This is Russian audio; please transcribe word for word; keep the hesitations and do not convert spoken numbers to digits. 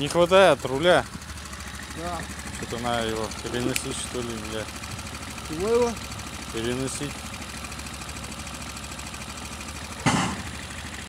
Не хватает руля. Да. Что-то надо его переносить, что ли, бля. Чего его? Переносить.